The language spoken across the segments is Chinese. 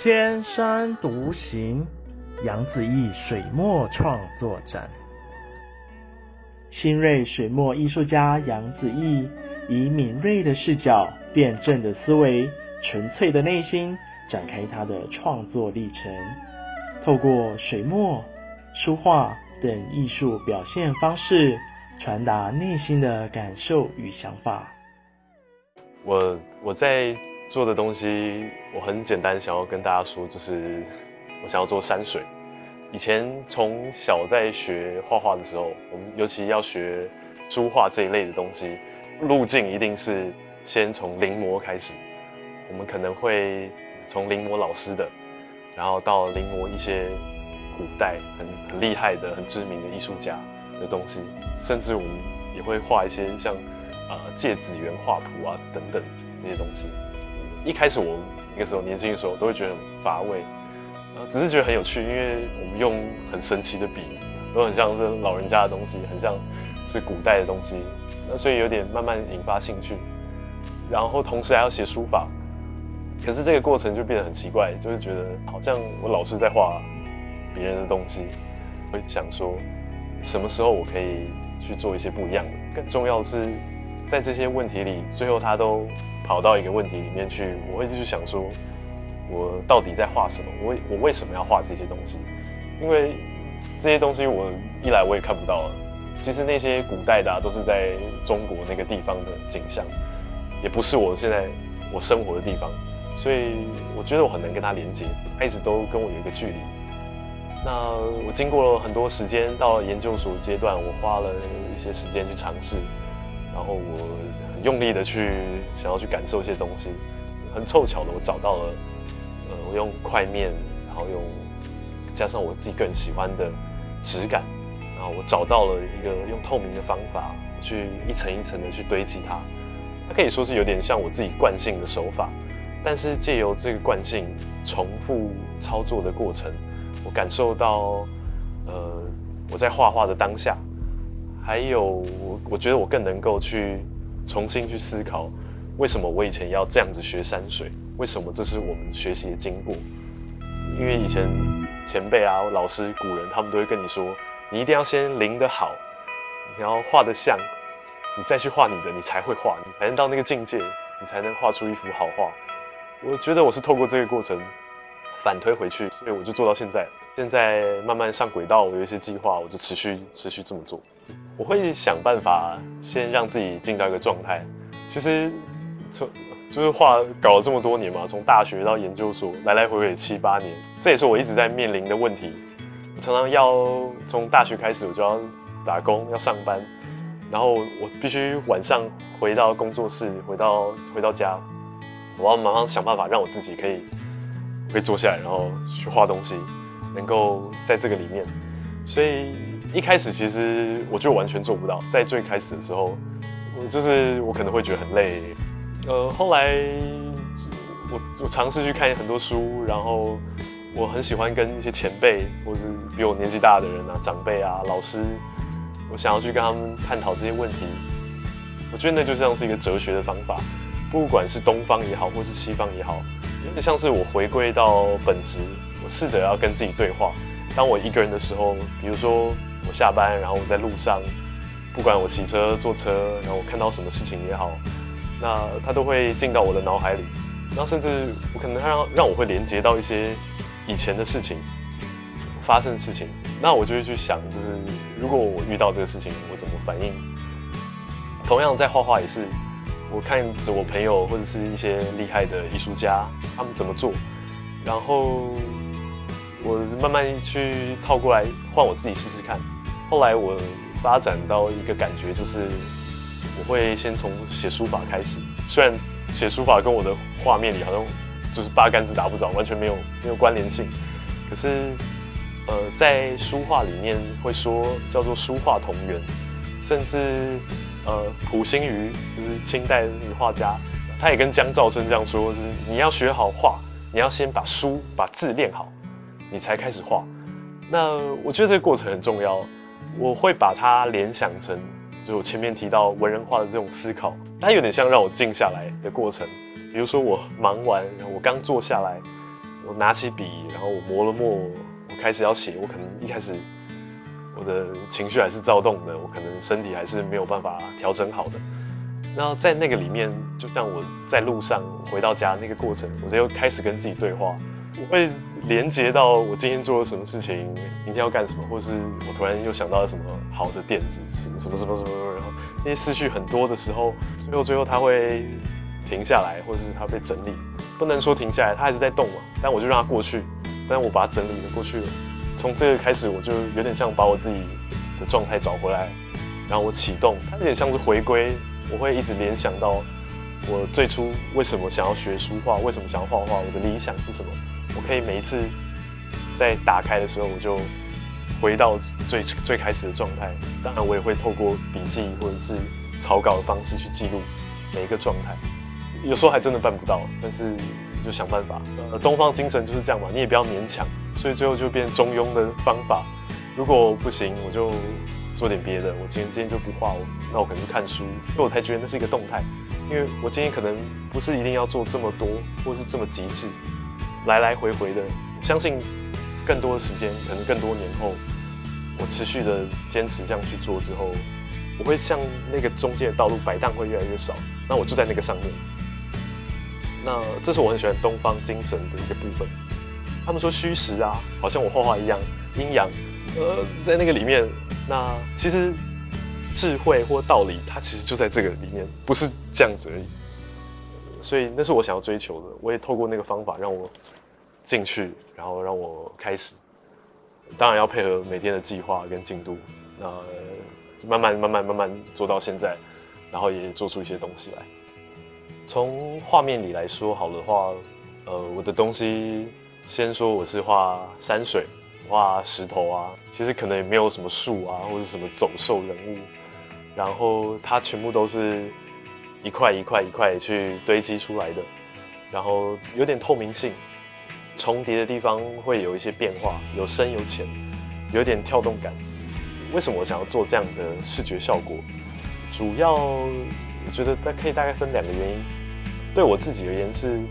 千山独行，杨子毅水墨创作展。新锐水墨艺术家杨子毅以敏锐的视角、辩证的思维、纯粹的内心，展开他的创作历程，透过水墨、书画等艺术表现方式，传达内心的感受与想法。 我在做的东西，我很简单，想要跟大家说，就是我想要做山水。以前从小在学画画的时候，我们尤其要学书画这一类的东西，路径一定是先从临摹开始。我们可能会从临摹老师的，然后到临摹一些古代很厉害的、很知名的艺术家的东西，甚至我们也会画一些像芥子园画谱啊等等这些东西。一开始我那个时候年轻的时候都会觉得很乏味，只是觉得很有趣，因为我们用很神奇的笔，都很像是老人家的东西，很像是古代的东西，那所以有点慢慢引发兴趣。然后同时还要写书法，可是这个过程就变得很奇怪，就是觉得好像我老是在画别人的东西，会想说什么时候我可以去做一些不一样的。更重要的是，在这些问题里，最后它都跑到一个问题里面去，我会继续想说，我到底在画什么？我为什么要画这些东西？因为这些东西我一来我也看不到了。其实那些古代的都是在中国那个地方的景象，也不是我现在我生活的地方，所以我觉得我很难跟它连接，它一直都跟我有一个距离。那我经过了很多时间，到了研究所阶段，我花了一些时间去尝试，然后我很用力的想要去感受一些东西。很凑巧的，我找到了，我用块面，然后加上我自己个人喜欢的质感，然后我找到了一个用透明的方法，去一层一层的去堆积它。它可以说是有点像我自己惯性的手法，但是借由这个惯性重复操作的过程，我感受到，我在画画的当下，还有我觉得我更能够去重新去思考，为什么我以前要这样子学山水？为什么这是我们学习的经过？因为以前前辈啊、老师、古人，他们都会跟你说，你一定要先临得好，你要画得像，你再去画你的，你才会画，你才能到那个境界，你才能画出一幅好画。我觉得我是透过这个过程反推回去，所以我就做到现在。现在慢慢上轨道，我有一些计划，我就持续这么做。我会想办法先让自己进到一个状态。其实就是画搞了这么多年嘛，从大学到研究所，来来回回7、8年，这也是我一直在面临的问题。我常常要从大学开始，我就要打工，要上班，然后我必须晚上回到工作室，回到家，我要马上想办法让我自己可以坐下来，然后去画东西，能够在这个里面。所以一开始其实我就完全做不到，在最开始的时候，我可能会觉得很累。后来我尝试去看很多书，然后我很喜欢跟一些前辈或是比我年纪大的人啊、长辈啊、老师，我想要去跟他们探讨这些问题。我觉得那就像是一个哲学的方法，不管是东方也好，或是西方也好，有点像是我回归到本质，我试着要跟自己对话。当我一个人的时候，比如说我下班，然后我在路上，不管我骑车、坐车，然后我看到什么事情也好，那它都会进到我的脑海里，然后甚至我可能让我会连接到一些以前的事情发生的事情，那我就会去想，就是如果我遇到这个事情，我怎么反应？同样在画画也是，我看着我朋友或者是一些厉害的艺术家，他们怎么做，然后我慢慢去套过来，换我自己试试看。后来我发展到一个感觉，就是我会先从写书法开始，虽然写书法跟我的画面里好像就是八竿子打不着，完全没有关联性，可是在书画里面会说叫做书画同源，甚至溥心畬就是清代的女画家，他也跟江兆生这样说，就是你要学好画，你要先把字练好，你才开始画。那我觉得这个过程很重要，我会把它联想成，就我前面提到文人画的这种思考，它有点像让我静下来的过程。比如说我忙完，然后我刚坐下来， 我拿起笔，然后我磨了墨，我开始要写，我可能一开始我的情绪还是躁动的，我可能身体还是没有办法调整好的。然后在那个里面，就像我在路上回到家那个过程，我就开始跟自己对话，我会连接到我今天做了什么事情，明天要干什么，或是我突然又想到了什么好的点子，什么，然后那些思绪很多的时候，最后它会停下来，或者是它被整理，不能说停下来，它还是在动嘛，但我就让它过去，但我把它整理了过去了。从这个开始，我就有点像把我自己的状态找回来，然后我启动，它有点像是回归。我会一直联想到我最初为什么想要学书画，为什么想要画画，我的理想是什么。我可以每一次在打开的时候，我就回到最开始的状态。当然，我也会透过笔记或者是草稿的方式去记录每一个状态。有时候还真的办不到，但是就想办法。东方精神就是这样嘛，你也不要勉强，所以最后就变中庸的方法。如果不行，我就做点别的。我今天就不画，那我可能去看书，所以我才觉得那是一个动态。因为我今天可能不是一定要做这么多，或是这么极致，来来回回的。我相信更多的时间，可能更多年后，我持续的坚持这样去做之后，我会像那个中间的道路摆荡会越来越少。那我就在那个上面。那这是我很喜欢东方精神的一个部分。他们说虚实啊，好像我画画一样，阴阳，在那个里面。那其实智慧或道理，它其实就在这个里面，不是这样子而已。所以那是我想要追求的。我也透过那个方法让我进去，然后让我开始。当然要配合每天的计划跟进度，慢慢做到现在，然后也做出一些东西来。从画面里来说好的话，我的东西先说我是画山水。画石头啊，其实可能也没有什么树啊，或者什么走兽人物，然后它全部都是一块一块去堆积出来的，然后有点透明性，重叠的地方会有一些变化，有深有浅，有点跳动感。为什么我想要做这样的视觉效果？主要我觉得可以大概分2个原因。对我自己而言是，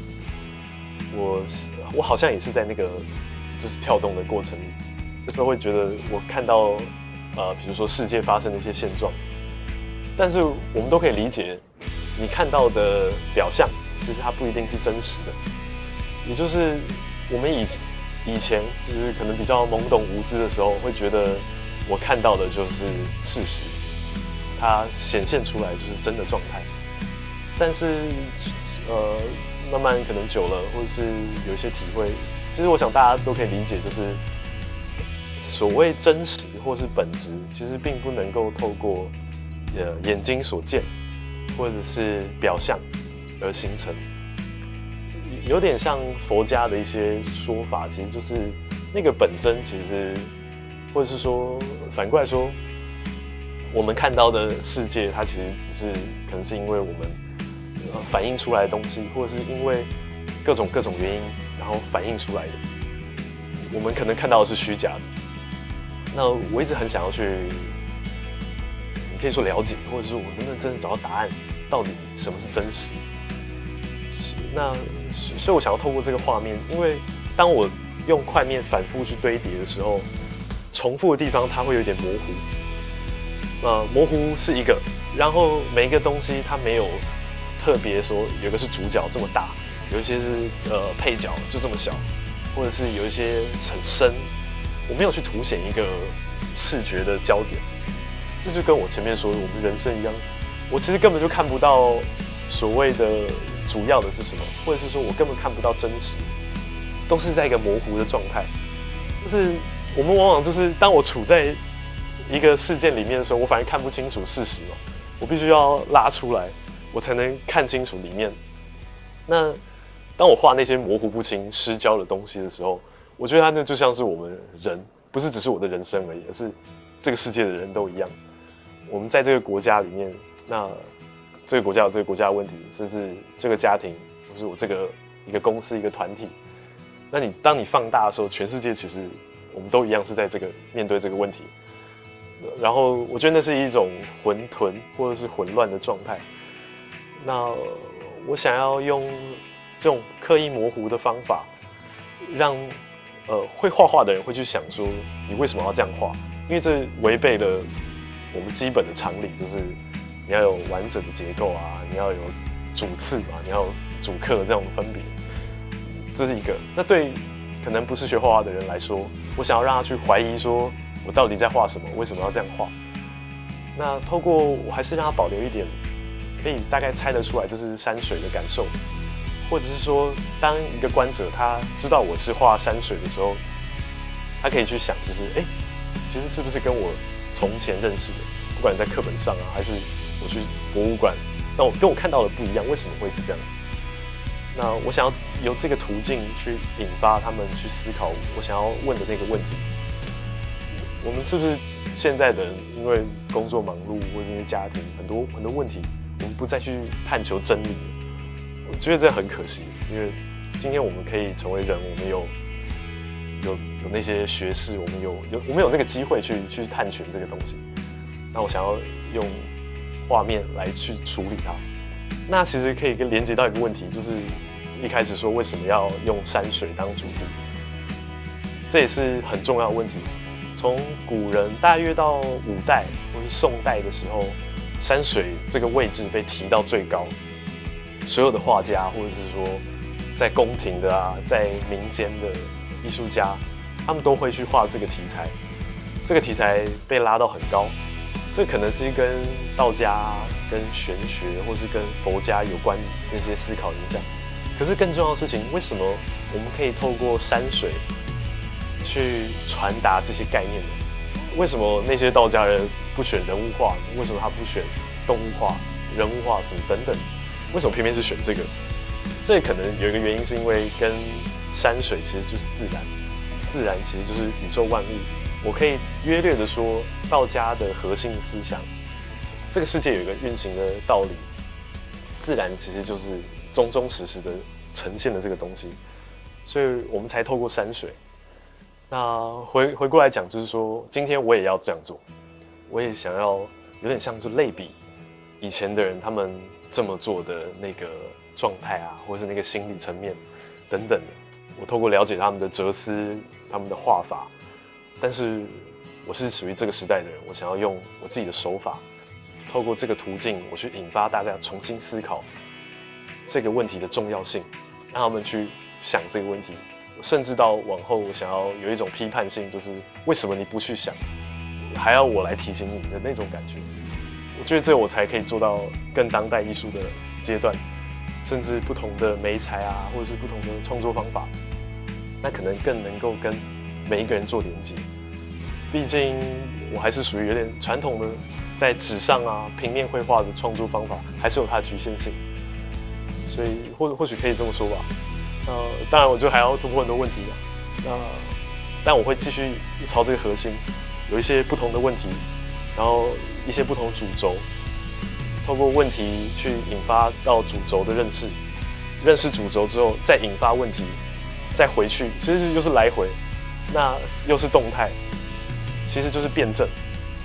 我好像也是在那个。就是跳动的过程里，有时候会觉得我看到，比如说世界发生的一些现状，但是我们都可以理解，你看到的表象，其实它不一定是真实的。也就是我们以前就是可能比较懵懂无知的时候，会觉得我看到的就是事实，它显现出来就是真的状态。但是慢慢可能久了，或者是有一些体会，其实我想大家都可以理解，就是所谓真实或是本质，其实并不能够透过眼睛所见，或者是表象而形成。有点像佛家的一些说法，其实就是那个本真，其实或者是说反过来说，我们看到的世界，它其实只是可能是因为我们反映出来的东西，或者是因为各种原因，然后反映出来的。我们可能看到的是虚假的。那我一直很想要去，你可以说了解，或者是我能不能真的找到答案，到底什么是真实？那所以我想要透过这个画面，因为当我用块面反复去堆叠的时候，重复的地方它会有点模糊。模糊是一个，然后每一个东西它没有特别说有一个是主角这么大，有一些是配角就这么小，或者是有一些很深，我没有去凸显一个视觉的焦点。这就跟我前面说的我们人生一样，我其实根本就看不到所谓的主要的是什么，或者是说我根本看不到真实，都是在一个模糊的状态。就是我们往往就是当我处在一个事件里面的时候，我反而看不清楚事实哦，我必须要拉出来，我才能看清楚里面。那当我画那些模糊不清、失焦的东西的时候，我觉得它那就像是我们人，不是只是我的人生而已，而是这个世界的人都一样。我们在这个国家里面，那这个国家有这个国家的问题，甚至这个家庭，或是我这个一个公司、一个团体。那当你放大的时候，全世界其实我们都一样是在面对这个问题。然后我觉得那是一种混沌或者是混乱的状态。那我想要用这种刻意模糊的方法， 让会画画的人会去想说，你为什么要这样画？因为这违背了我们基本的常理，就是你要有完整的结构啊，你要有主次嘛，你要有主客这种分别，这是一个。那对可能不是学画画的人来说，我想要让他去怀疑说，我到底在画什么？为什么要这样画？那透过我还是让他保留一点，可以大概猜得出来这是山水的感受，或者是说，当一个观者他知道我是画山水的时候，他可以去想，就是其实是不是跟我从前认识的，不管在课本上啊，还是我去博物馆，但我跟我看到的不一样，为什么会是这样子？那我想要由这个途径去引发他们去思考我想要问的那个问题。我们是不是现在的人因为工作忙碌或者因为家庭很多问题，我们不再去探求真理了？我觉得这很可惜，因为今天我们可以成为人，我们有那些学识，我们有这个机会去探寻这个东西。那我想要用画面来去处理它。那其实可以连接到一个问题，就是一开始说为什么要用山水当主题，这也是很重要的问题。从古人大约到五代或是宋代的时候，山水这个位置被提到最高，所有的画家或者是说在宫廷的啊，在民间的艺术家，他们都会去画这个题材。这个题材被拉到很高，这可能是跟道家、跟玄学或是跟佛家有关的一些思考影响。可是更重要的事情，为什么我们可以透过山水去传达这些概念呢？为什么那些道家人不选人物画？为什么他不选动物画、人物画什么等等？为什么偏偏是选这个？这可能有一个原因，是因为跟山水其实就是自然，自然其实就是宇宙万物。我可以约略的说，道家的核心思想，这个世界有一个运行的道理，自然其实就是忠忠实实的呈现了这个东西，所以我们才透过山水。那回过来讲，就是说，今天我也要这样做，我也想要有点像是类比以前的人他们这么做的那个状态啊，或者是那个心理层面等等的。我透过了解他们的哲思、他们的画法，但是我是属于这个时代的人，我想要用我自己的手法，透过这个途径，我去引发大家重新思考这个问题的重要性，让他们去想这个问题。甚至到往后，我想要有一种批判性，就是为什么你不去想，还要我来提醒你的那种感觉。我觉得这我才可以做到更当代艺术的阶段，甚至不同的媒材啊，或者是不同的创作方法，那可能更能够跟每一个人做连接。毕竟我还是属于有点传统的，在纸上啊平面绘画的创作方法，还是有它的局限性，所以或许可以这么说吧。当然我就还要突破很多问题啊。但我会继续朝这个核心，有一些不同的问题，然后一些不同的主轴，透过问题去引发到主轴的认识，认识主轴之后再引发问题，再回去，其实就是来回，那又是动态，其实就是辩证。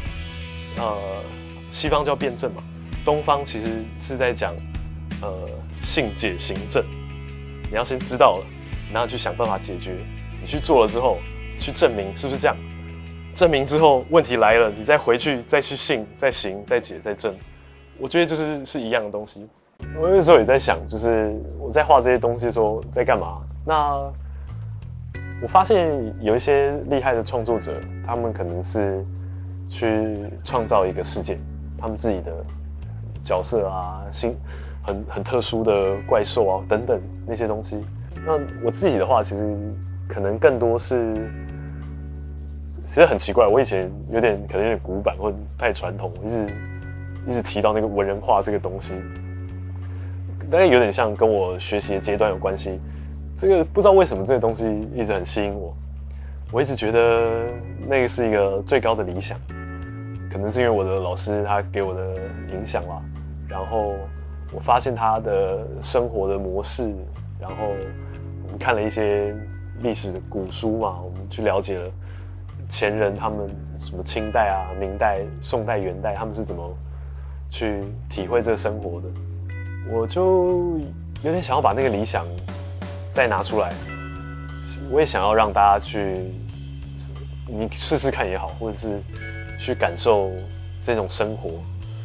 西方叫辩证嘛，东方其实是在讲信解行证。你要先知道了，然后去想办法解决。你去做了之后，去证明是不是这样？证明之后，问题来了，你再回去，再去信，再行，再解，再证。我觉得就是一样的东西。我那时候也在想，就是我在画这些东西的时候在干嘛？那我发现有一些厉害的创作者，他们可能是去创造一个世界，他们自己的角色啊，很特殊的怪兽啊等等那些东西。那我自己的话，其实可能更多是，其实很奇怪，我以前可能有点古板或者太传统，一直提到那个文人画这个东西，大概有点像跟我学习的阶段有关系。这个不知道为什么这个东西一直很吸引我，我一直觉得那个是一个最高的理想，可能是因为我的老师他给我的影响啦，然后我发现他的生活的模式，然后我们看了一些历史的古书嘛，我们去了解了前人他们什么清代啊、明代、宋代、元代他们是怎么去体会这个生活的，我就有点想要把那个理想再拿出来， 我也想要让大家去，你试试看也好，或者是去感受这种生活，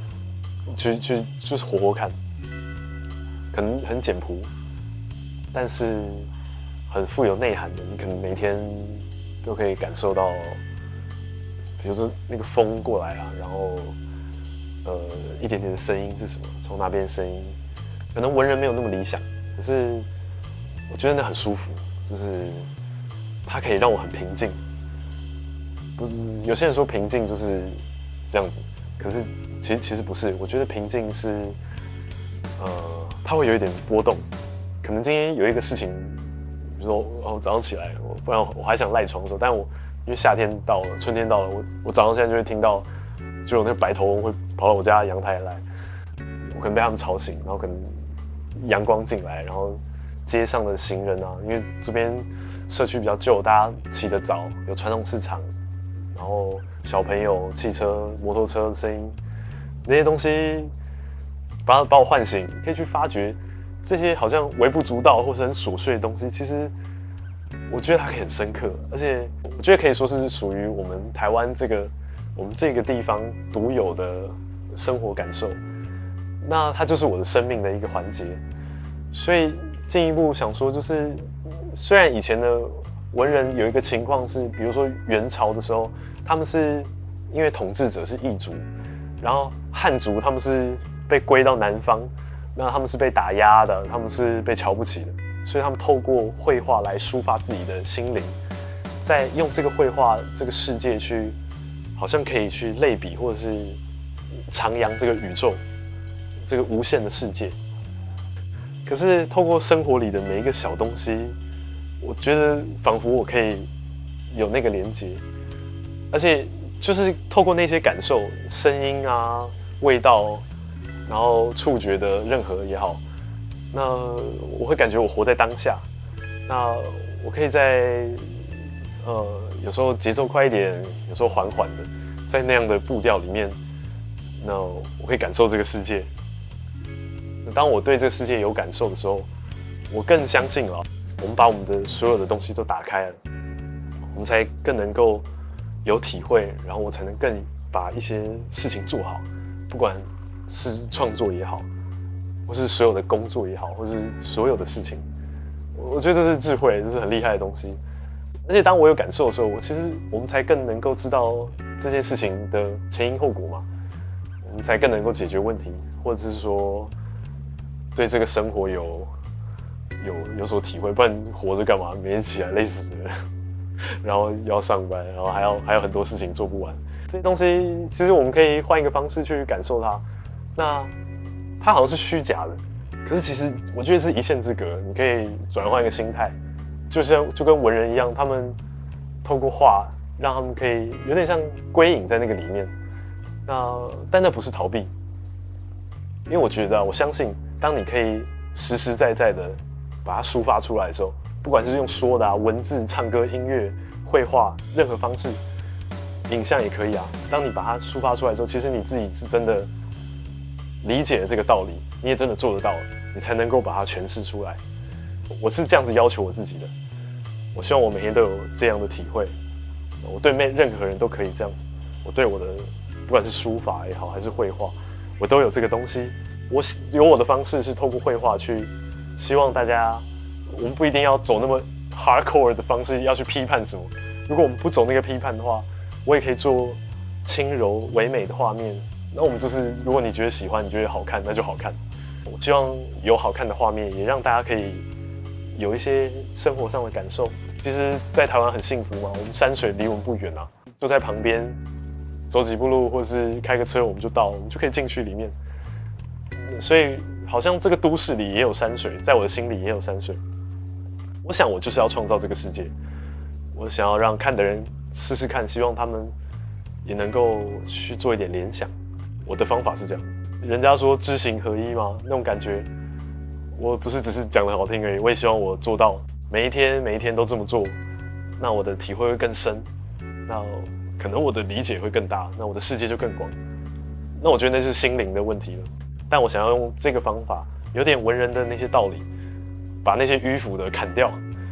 就是活活看，可能很简朴，但是很富有内涵的。你可能每天都可以感受到，比如说那个风过来啊，然后一点点的声音是什么，从哪边的声音，可能文人没有那么理想，可是我觉得那很舒服，就是它可以让我很平静。不是有些人说平静就是这样子，可是其实不是。我觉得平静是，它会有一点波动。可能今天有一个事情，比如说早上起来，不然我还想赖床的时候，但我因为夏天到了，春天到了，我早上现在就会听到，就有那个白头翁会跑到我家阳台来，我可能被他们吵醒，然后可能阳光进来，然后街上的行人啊，因为这边社区比较旧，大家起得早，有传统市场。然后小朋友、汽车、摩托车的声音，那些东西把我唤醒，可以去发掘这些好像微不足道或是很琐碎的东西。其实我觉得它可以很深刻，而且我觉得可以说是属于我们台湾我们这个地方独有的生活感受。那它就是我的生命的一个环节。所以进一步想说，就是虽然以前的文人有一个情况是，比如说元朝的时候，他们是因为统治者是异族，然后汉族他们是被归到南方，那他们是被打压的，他们是被瞧不起的，所以他们透过绘画来抒发自己的心灵，再用这个绘画这个世界去，好像可以去类比或者是徜徉这个宇宙，这个无限的世界。可是透过生活里的每一个小东西，我觉得仿佛我可以有那个连接，而且就是透过那些感受，声音啊、味道，然后触觉的任何也好，那我会感觉我活在当下。那我可以在有时候节奏快一点，有时候缓缓的，在那样的步调里面，那我可以感受这个世界。当我对这个世界有感受的时候，我更相信了。我们把我们的所有的东西都打开了，我们才更能够有体会，然后我才能更把一些事情做好，不管是创作也好，或是所有的工作也好，或是所有的事情，我觉得这是智慧，这是很厉害的东西。而且当我有感受的时候，我们才更能够知道这件事情的前因后果嘛，我们才更能够解决问题，或者是说对这个生活有所体会，不然活着干嘛？每天起来累死了，然后又要上班，然后还有很多事情做不完。这些东西其实我们可以换一个方式去感受它。那它好像是虚假的，可是其实我觉得是一线之隔。你可以转换一个心态，就跟文人一样，他们透过画让他们可以有点像归隐在那个里面。但那不是逃避，因为我觉得我相信，当你可以实实在在的把它抒发出来的时候，不管是用说的啊、文字、唱歌、音乐、绘画，任何方式，影像也可以啊。当你把它抒发出来之后，其实你自己是真的理解了这个道理，你也真的做得到了，你才能够把它诠释出来。我是这样子要求我自己的，我希望我每天都有这样的体会。我对任何人都可以这样子，我对我的不管是书法也好，还是绘画，我都有这个东西。我有我的方式是透过绘画去。希望大家，我们不一定要走那么 hardcore 的方式，要去批判什么。如果我们不走那个批判的话，我也可以做轻柔唯美的画面。那我们就是，如果你觉得喜欢，你觉得好看，那就好看。我希望有好看的画面，也让大家可以有一些生活上的感受。其实，在台湾很幸福嘛，我们山水离我们不远啊，就在旁边，走几步路或者是开个车我们就到，我们就可以进去里面。所以。好像这个都市里也有山水，在我的心里也有山水。我想我就是要创造这个世界，我想要让看的人试试看，希望他们也能够去做一点联想。我的方法是这样，人家说知行合一嘛，那种感觉，我不是只是讲得好听而已，我也希望我做到，每一天都这么做，那我的体会会更深，那可能我的理解会更大，那我的世界就更广。那我觉得那是心灵的问题了。但我想要用这个方法，有点文人的那些道理，把那些迂腐的砍掉，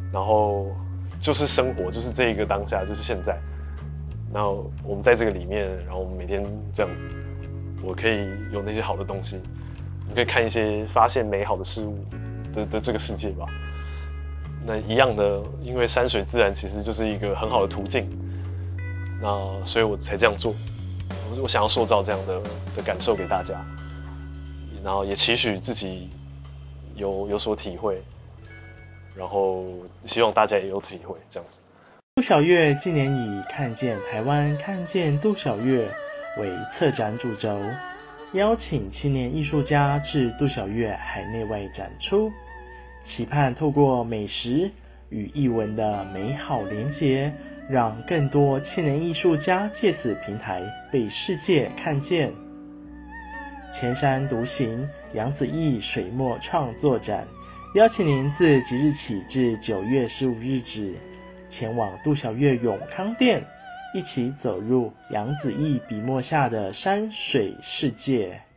然后就是生活，就是这一个当下，就是现在。然后我们在这个里面，然后我们每天这样子，我可以有那些好的东西，你可以看一些发现美好的事物的这个世界吧。那一样的，因为山水自然其实就是一个很好的途径，那所以我才这样做。我想要塑造这样的感受给大家，然后也期许自己有所体会，然后希望大家也有体会这样子。 杜小月今年以看见台湾，看见杜小月为策展主轴，邀请青年艺术家至杜小月海内外展出，期盼透过美食与艺文的美好连结，让更多青年艺术家借此平台被世界看见。千山独行杨子毅水墨创作展，邀请您自即日起至9月15日止，前往杜小月永康店，一起走入杨子毅笔墨下的山水世界。